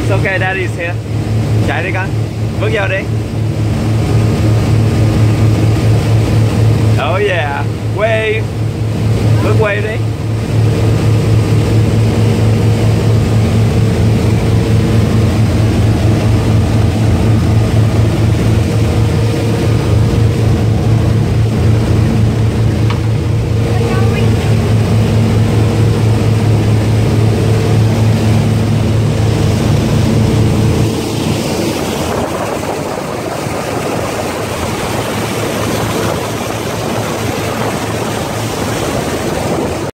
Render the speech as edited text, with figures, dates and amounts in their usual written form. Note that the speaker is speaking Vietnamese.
It's okay, daddy's here. Chạy đi con. Bước vô đi. Oh yeah. Wave. Bước wave đi.